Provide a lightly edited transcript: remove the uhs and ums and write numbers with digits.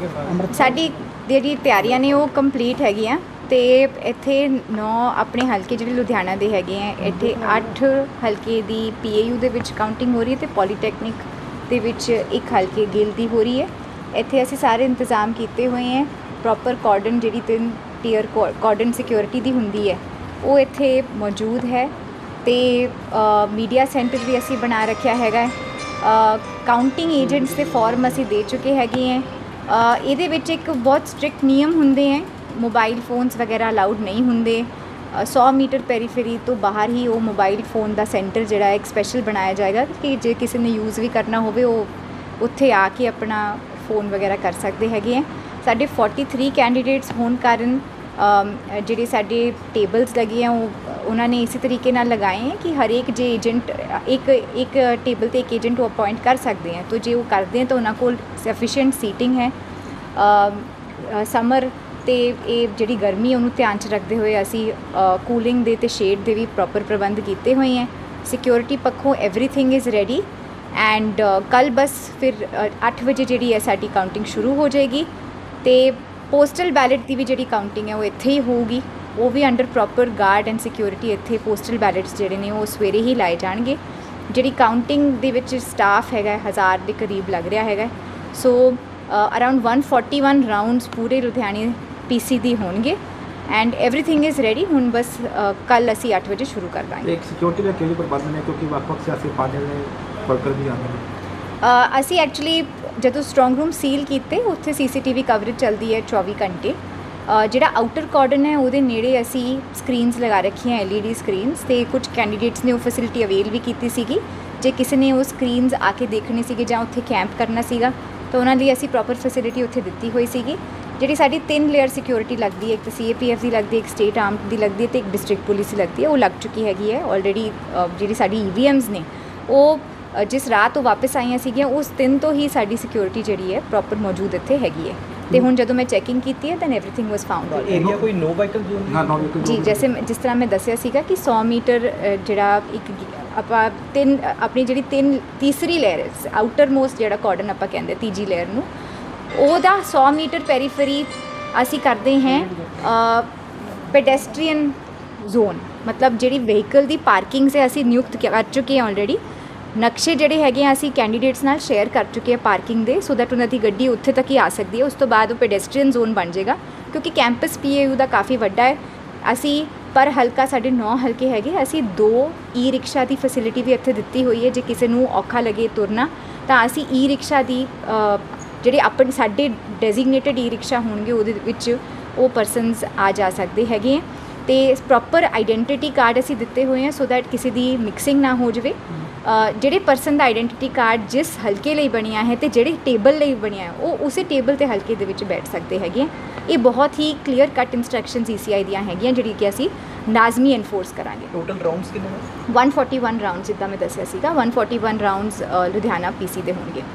ਸਾਡੀ ਜਿਹੜੀ ਤਿਆਰੀਆਂ ਨੇ ਉਹ ਕੰਪਲੀਟ ਹੈਗੀਆਂ ਤੇ ਇੱਥੇ 9 ਆਪਣੇ ਹਲਕੇ ਜਿਹੜੇ ਲੁਧਿਆਣਾ ਦੇ ਹੈਗੇ ਆ, ਇੱਥੇ 8 ਹਲਕੇ ਦੀ ਪੀਏਯੂ ਦੇ ਵਿੱਚ ਕਾਊਂਟਿੰਗ ਹੋ ਰਹੀ ਹੈ ਤੇ ਪੋਲੀਟੈਕਨਿਕ ਦੇ ਵਿੱਚ ਇੱਕ ਹਲਕੇ ਗਿੱਲ ਦੀ ਹੋ ਰਹੀ ਹੈ। ਇੱਥੇ ਅਸੀਂ ਸਾਰੇ ਇੰਤਜ਼ਾਮ ਕੀਤੇ ਹੋਏ ਹੈ। ਪ੍ਰੋਪਰ ਕਾਰਡਨ ਜਿਹੜੀ 3 ਟੀਅਰ ਕਾਰਡਨ ਸਿਕਿਉਰਿਟੀ ਦੀ ਹੁੰਦੀ ਹੈ ਉਹ ਇੱਥੇ ਮੌਜੂਦ ਹੈ ਤੇ ਮੀਡੀਆ ਸੈਂਟਰ ਵੀ ਅਸੀਂ ਬਣਾ ਰੱਖਿਆ ਹੈਗਾ। ਕਾਊਂਟਿੰਗ ਏਜੰਟਸ ਦੇ ਫਾਰਮ ਅਸੀਂ ਦੇ ਚੁੱਕੇ ਹੈਗੇ ਹੈ। ਇਹਦੇ ਵਿੱਚ ਇੱਕ ਬਹੁਤ ਸਟ੍ਰਿਕਟ ਨਿਯਮ ਹੁੰਦੇ ਹੈ, ਮੋਬਾਈਲ ਫੋਨਸ ਵਗੈਰਾ ਅਲਾਉਡ ਨਹੀਂ ਹੁੰਦੇ। 100 ਮੀਟਰ ਪੈਰੀਫੇਰੀ ਤੋਂ ਬਾਹਰ ਹੀ ਉਹ ਮੋਬਾਈਲ ਫੋਨ ਦਾ ਸੈਂਟਰ ਜਿਹੜਾ ਇੱਕ ਸਪੈਸ਼ਲ ਬਣਾਇਆ ਜਾਏਗਾ ਕਿ ਜੇ ਕਿਸੇ ਨੇ ਯੂਜ਼ ਵੀ ਕਰਨਾ ਹੋਵੇ ਉਹ ਉੱਥੇ ਆ ਕੇ ਆਪਣਾ फ़ोन वगैरह कर सकते हैं। साढ़े 43 कैंडीडेट्स होने कारण ਜਿਹੜੇ ਸਾਡੇ ਟੇਬਲਸ ਲੱਗੇ ਆ ਉਹਨਾਂ ਨੇ ਇਸੇ ਤਰੀਕੇ ਨਾਲ ਲਗਾਏ हैं कि हर एक जो एजेंट एक टेबल ਤੇ एक एजेंट ਉਹ अपॉइंट कर सकते हैं। तो जो वो करते हैं तो ਉਹਨਾਂ ਕੋਲ सफिशिएंट सीटिंग है। समर ਤੇ ਇਹ ਜਿਹੜੀ ਗਰਮੀ ਉਹਨੂੰ ਧਿਆਨ 'ਚ ਰੱਖਦੇ ਹੋਏ ਅਸੀਂ ਕੂਲਿੰਗ ਦੇ ਤੇ ਸ਼ੇਡ ਦੇ ਵੀ ਪ੍ਰੋਪਰ ਪ੍ਰਬੰਧ ਕੀਤੇ ਹੋਏ ਹੈ। ਸਿਕਿਉਰਿਟੀ ਪੱਖੋਂ एवरीथिंग इज़ रेडी एंड कल बस फिर 8 बजे जी है साड़ी काउंटिंग शुरू हो जाएगी। तो पोस्टल बैलेट की भी जी काउंटिंग है वो इत्थे ही होगी, वो भी under proper guard and security इत्थे पोस्टल बैलेट्स जोड़े ने वो सवेरे ही लाए जाएंगे। जी काउंटिंग दे विच स्टाफ है 1000 के करीब लग रहा है। सो अराउंड 141 राउंड्स पूरे लुधियाने पीसी दी होंगे एंड एवरीथिंग इज़ रेडी। हुण बस कल असी 8 बजे शुरू कर देंगे। एक सिक्योरिटी का केली प्रबंध है क्योंकि वक्त सियासी पार्टियों ने वर्कर भी आते हैं। ਅਸੀਂ ਐਕਚੁਅਲੀ ਜਦੋਂ ਸਟਰੋਂਗ ਰੂਮ ਸੀਲ ਕੀਤੇ ਉੱਥੇ ਸੀਸੀਟੀਵੀ ਕਵਰੇਜ ਚੱਲਦੀ ਹੈ 24 ਘੰਟੇ। ਜਿਹੜਾ ਆਊਟਰ ਕਾਰਡਨ ਹੈ ਉਹਦੇ ਨੇੜੇ ਅਸੀਂ ਸਕਰੀਨਸ ਲਗਾ ਰੱਖੀਆਂ LED ਸਕਰੀਨਸ ਤੇ ਕੁਝ ਕੈਂਡੀਡੇਟਸ ਨੇ ਉਹ ਫੈਸਿਲਿਟੀ ਅਵੇਲ ਵੀ ਕੀਤੀ ਸੀਗੀ। ਜੇ ਕਿਸੇ ਨੇ ਉਹ ਸਕਰੀਨਸ ਆ ਕੇ ਦੇਖਣੇ ਸੀਗੇ ਜਾਂ ਉੱਥੇ ਕੈਂਪ ਕਰਨਾ ਸੀਗਾ ਤਾਂ ਉਹਨਾਂ ਲਈ ਅਸੀਂ ਪ੍ਰੋਪਰ ਫੈਸਿਲਿਟੀ ਉੱਥੇ ਦਿੱਤੀ ਹੋਈ ਸੀਗੀ। ਜਿਹੜੀ ਸਾਡੀ 3 ਲੇਅਰ ਸਿਕਿਉਰਿਟੀ ਲੱਗਦੀ ਹੈ, ਇੱਕ ਤਾਂ CAPF ਦੀ ਲੱਗਦੀ ਹੈ, ਇੱਕ ਸਟੇਟ ਆਰਮਡ ਦੀ ਲੱਗਦੀ ਹੈ ਤੇ ਇੱਕ ਡਿਸਟ੍ਰਿਕਟ ਪੁਲਿਸ ਦੀ ਲੱਗਦੀ ਹੈ, ਉਹ ਲੱਗ ਚੁੱਕੀ ਹੈਗੀ ਹੈ ਆਲਰੇਡੀ। ਜਿਹੜੀ ਸਾਡੀ EVMs ਨੇ ਉਹ जिस रात वो वापस आईयां सीगियां उस दिन तो ही साड़ी सिक्योरिटी जी है प्रॉपर मौजूद इत्थे हैगी है। तो हुण जदों मैं चैकिंग की है then everything was found. Area कोई नो व्हीकल जोन जी, जैसे जिस तरह मैं दस्सिया सीगा कि 100 मीटर जिहड़ा एक आपां अपनी जिहड़ी तीसरी लेयर आउटर मोस्ट जिहड़ा कॉर्डन आपां कहंदे तीजी लेयर नूं ओहदा 100 मीटर पेरीफेरी असी करते हैं पेडेस्ट्रीयन जोन, मतलब जिहड़ी व्हीकल की पार्किंग से असी नियुक्त कर चुके हैं ऑलरेडी। नक्शे ਜਿਹੜੇ ਹੈਗੇ ਆ ਅਸੀਂ ਕੈਂਡੀਡੇਟਸ ਨਾਲ ਸ਼ੇਅਰ ਕਰ ਚੁੱਕੇ ਆ ਪਾਰਕਿੰਗ ਦੇ ਸੋ ਦੈਟ ਉਹਨਾਂ ਦੀ ਗੱਡੀ ਉੱਥੇ ਤੱਕ ਹੀ ਆ ਸਕਦੀ ਹੈ। ਉਸ ਤੋਂ ਬਾਅਦ ਉਹ ਪੈਡੈਸਟਰੀਅਨ ਜ਼ੋਨ ਬਣ ਜਾਏਗਾ ਕਿਉਂਕਿ ਕੈਂਪਸ PAU ਦਾ ਕਾਫੀ ਵੱਡਾ ਹੈ। ਅਸੀਂ ਪਰ ਹਲਕਾ ਸਾਡੇ 9 ਹਲਕੇ ਹੈਗੇ, ਅਸੀਂ 2 ਈ-ਰਿਕਸ਼ਾ ਦੀ ਫੈਸਿਲਿਟੀ ਵੀ ਇੱਥੇ ਦਿੱਤੀ ਹੋਈ ਹੈ। ਜੇ ਕਿਸੇ ਨੂੰ ਔਖਾ ਲੱਗੇ ਤੁਰਨਾ ਤਾਂ ਅਸੀਂ ਈ-ਰਿਕਸ਼ਾ ਦੀ ਜਿਹੜੇ ਆਪਣੇ ਸਾਡੇ ਡੈਜ਼ਿਗਨੇਟਡ ਈ-ਰਿਕਸ਼ਾ ਹੋਣਗੇ ਉਹਦੇ ਵਿੱਚ ਉਹ ਪਰਸਨਸ ਆ ਜਾ ਸਕਦੇ ਹੈਗੇ ਹੈ। ਤੇ ਪ੍ਰੋਪਰ ਆਈਡੈਂਟੀਟੀ ਕਾਰਡ ਅਸੀਂ ਦਿੱਤੇ ਹੋਏ ਆ ਸੋ ਦੈਟ ਕਿਸੇ ਦੀ ਮਿਕਸਿੰਗ ਨਾ ਹੋ ਜਾਵੇ। ਜਿਹੜੇ ਪਰਸਨ ਦਾ ਆਈਡੈਂਟੀਟੀ ਕਾਰਡ ਜਿਸ ਹਲਕੇ ਲਈ ਬਣਿਆ ਹੈ ਤੇ ਜਿਹੜੇ ਟੇਬਲ ਲਈ ਬਣਿਆ ਹੈ ਉਹ ਉਸੇ ਟੇਬਲ ਤੇ ਹਲਕੇ ਦੇ ਵਿੱਚ ਬੈਠ ਸਕਦੇ ਹੈਗੇ। ਇਹ ਬਹੁਤ ਹੀ ਕਲੀਅਰ ਕੱਟ ਇਨਸਟਰਕਸ਼ਨਸ ECI ਦੀਆਂ ਹੈਗੀਆਂ ਜਿਹੜੀ ਕਿ ਅਸੀਂ ਲਾਜ਼ਮੀ ਐਨਫੋਰਸ ਕਰਾਂਗੇ। ਟੋਟਲ ਰਾਉਂਡਸ ਕਿੰਨੇ ਨੇ? 141 ਰਾਉਂਡਸ ਜਿੱਦਾਂ ਮੈਂ ਦੱਸਿਆ ਸੀਗਾ 141 ਰਾਉਂਡਸ ਲੁਧਿਆਣਾ PC ਦੇ ਹੋਣਗੇ।